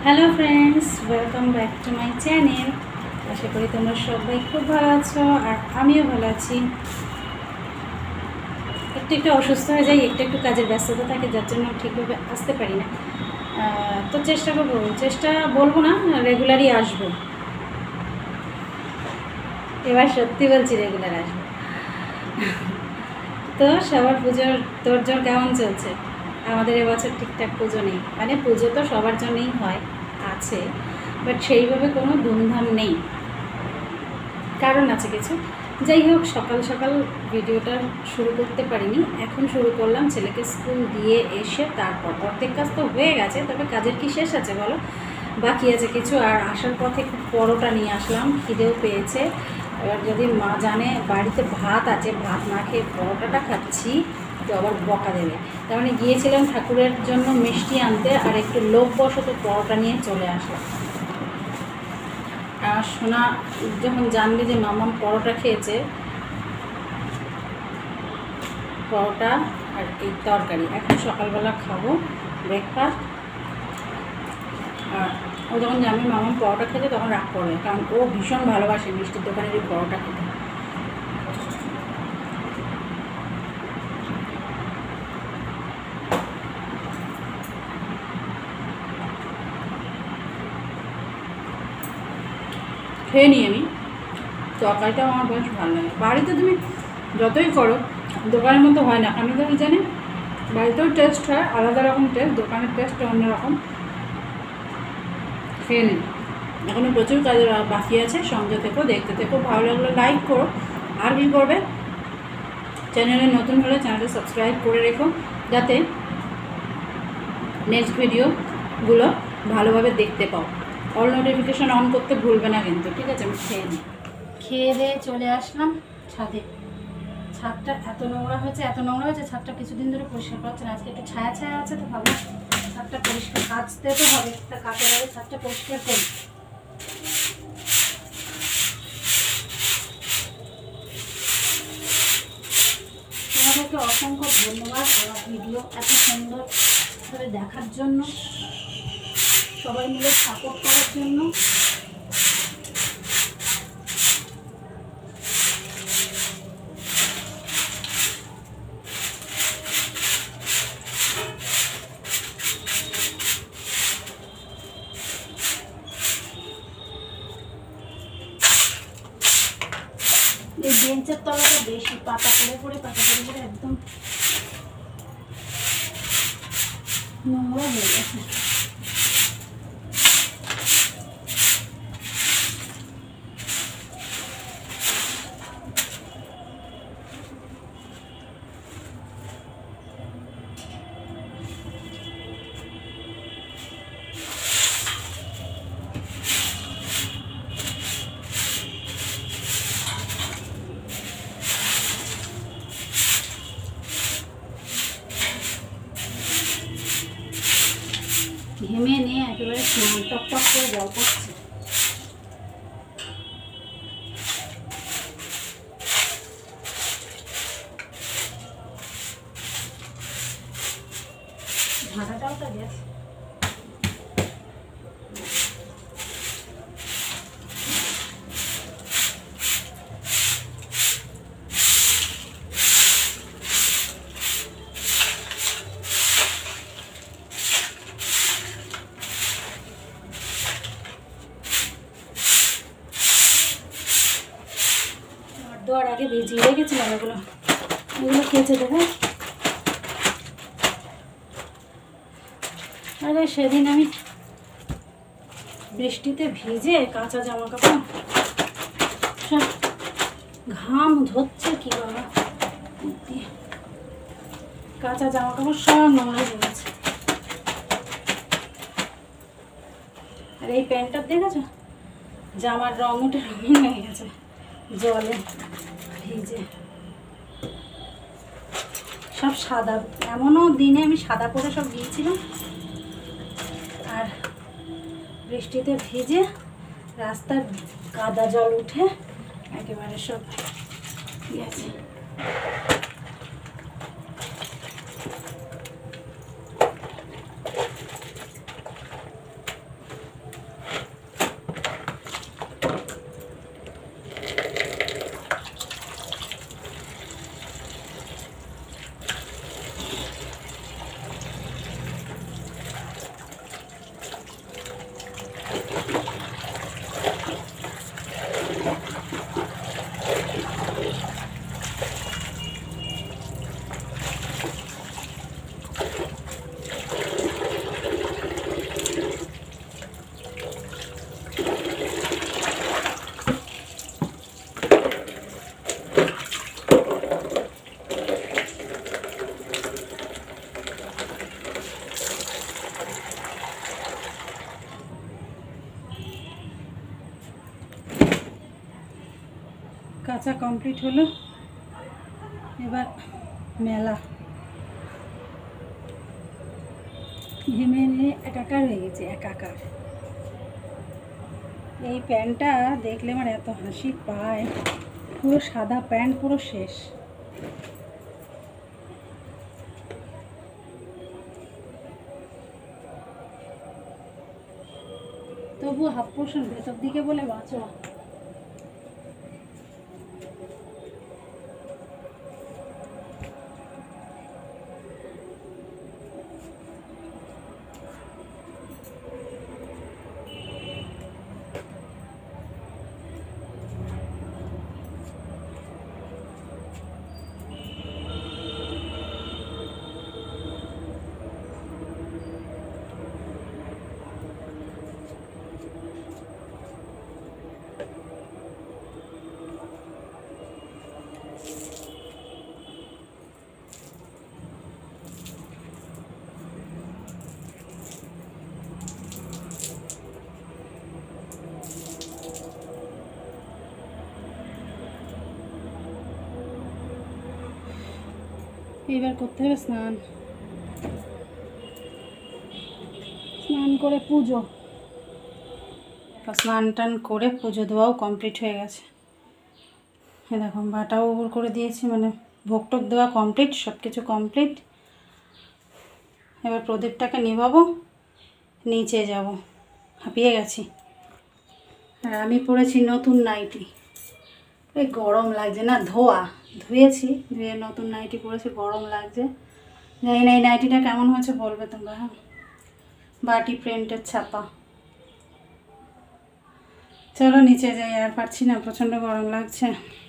Hello friends, welcome back to my channel. আশা করি তোমরা সবাই খুব ভালো আছো আর আমিও ভালো আছি। একটু অসুস্থ হয়ে যাই, একটু কাজের ব্যস্ততা থাকে, যার জন্য ঠিকভাবে আসতে পারি না। তো চেষ্টা করবো, বলবো না, রেগুলারই আসবো। এবার সত্যি বলছি, রেগুলার আসবো। তো সবার পুজোর তোড়জোড় কেমন চলছে? আমাদের এবছর ঠিকঠাক পুজো নেই, মানে পুজো তো সবার জন্যই হয়, আছে, বাট সেইভাবে কোনো ধুমধাম নেই। কারণ আছে কিছু। যাই হোক, সকাল সকাল ভিডিওটা শুরু করতে পারিনি, এখন শুরু করলাম। ছেলেকে স্কুল দিয়ে এসে তারপর অর্ধেক কাজ তো হয়ে গেছে, তবে কাজের কি শেষ আছে বলো, বাকি আছে কিছু। আর আসার পথে একটু পরোটা নিয়ে আসলাম, খিদেও পেয়েছে। এবার যদি মা জানে বাড়িতে ভাত আছে, ভাত না খেয়ে পরোটাটা খাচ্ছি, তো আবার বকা দেবে। তার মানে গিয়েছিলাম ঠাকুরের জন্য মিষ্টি আনতে, আর একটু লোভবশত পরোটা নিয়ে চলে আসলাম। আর সোনা যখন জানবে যে মামাম পরোটা খেয়েছে, পরোটা আর এই তরকারি এখন সকালবেলা খাবো ব্রেকফাস্ট। আর ও যখন জানবে মামাম পরোটা খেতে, তখন রাগ করবে, কারণ ও ভীষণ ভালোবাসে মিষ্টির দোকানের এই পরোটা খেতে। খেয়ে নিই আমি, তরকারিটাও আমার বেশ ভালো লাগে। বাড়িতে তুমি যতই করো দোকানের মতো হয় না, আমি তো জানি বাড়িতেও টেস্ট হয়, আলাদা রকম টেস্ট, দোকানের টেস্ট অন্যরকম। খেয়ে নিই। এখনও প্রচুর কাজের বাকি আছে, সঙ্গে থেকেও দেখতে থেকো। ভালো লাগলে লাইক করো, আর কি করবে, চ্যানেলে নতুন হলে চ্যানেলটা সাবস্ক্রাইব করে রেখো, যাতে নেক্সট ভিডিওগুলো ভালোভাবে দেখতে পাও। অল নোটিফিকেশান অন করতে ভুলবে না কিন্তু, ঠিক আছে? আমি খেয়ে নিই। খেয়ে দিয়ে চলে আসলাম ছাদে। ছাদটা এত নোংরা হয়েছে, ছাদটা কিছুদিন ধরে পরিষ্কার করা হচ্ছে না। আজকে একটু ছায়া ছায়া আছে, তো ভাবলাম ছাদটা পরিষ্কার, কাচতে তো হবে, তা কাচের আগে ছাদটা পরিষ্কার করি। তোমাদেরকে অসংখ্য ধন্যবাদ আমার ভিডিও এত সুন্দরভাবে দেখার জন্য, সবাই মিলে সাপোর্ট করার জন্য। এই বেঞ্চের তলাটা বেশি পাতা পড়ে একদম নোংরা হয়ে গেছে। ঘেমে নিয়ে একেবারে স্নান টক করে জল পড়ছে। ঢাকাটাও তো গেছে। দেওয়ার আগে ভিজিয়ে রেখেছিলাম এগুলো খেয়েছে দেখো। আরে সেদিন আমি বৃষ্টিতে ভিজে কাঁচা জামা কাপড় সব ঘাম ধরছে কি বাবা, কাঁচা জামা কাপড় সব নোংরা হয়ে গেছে। আর এই প্যান্টটা দেখেছো, জামার রং উঠে রঙিন হয়ে গেছে জলে ভিজে, সব সাদা। এমনও দিনে আমি সাদা পরে সব গিয়েছিলাম, আর বৃষ্টিতে ভিজে রাস্তার কাদা জল উঠে একেবারে সব গেছে। কাঁচা কমপ্লিট হলো, এবার মেলা। ঘেমে নিয়ে একাকার হয়ে গেছে, একাকার। এই প্যান্টটা দেখলে আমার এত হাসি পায়, পুরো সাদা প্যান্ট, পুরো শেষ। তবু হাফ পোর্শন ভেতর দিকে বলে বাঁচো। এবার করতে হবে স্নান। স্নান করে পুজো, স্নান টান করে পুজো দেওয়াও কমপ্লিট হয়ে গেছে। এরকম বাটাও উপর করে দিয়েছি, মানে ভোগ টোক দেওয়া কমপ্লিট, সব কিছু কমপ্লিট। এবার প্রদীপটাকে নিভাবো, নিচে যাব, হাঁপিয়ে গেছি। আর আমি পরেছি নতুন নাইটি, এই গরম লাগছে না, ধুয়েছি, ধুয়ে নতুন নাইটি পরেছি, গরম লাগছে। জানি না এই নাইটিটা কেমন হয়েছে বলবে তোমরা। হ্যাঁ, বাটি প্রিন্টের ছাপা। চলো নিচে যাই, আর পারছি না, প্রচণ্ড গরম লাগছে।